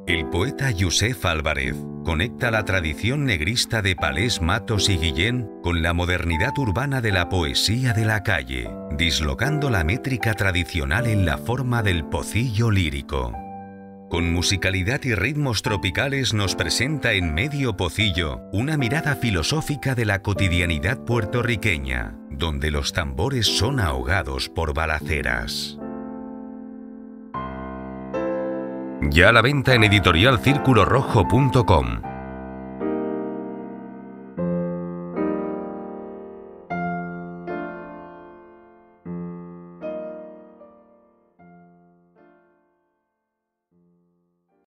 El poeta Yusef Álvarez conecta la tradición negrista de Palés, Matos y Guillén con la modernidad urbana de la poesía de la calle, dislocando la métrica tradicional en la forma del pocillo lírico. Con musicalidad y ritmos tropicales nos presenta en Medio Pocillo una mirada filosófica de la cotidianidad puertorriqueña, donde los tambores son ahogados por balaceras. Ya a la venta en editorialcirculorrojo.com.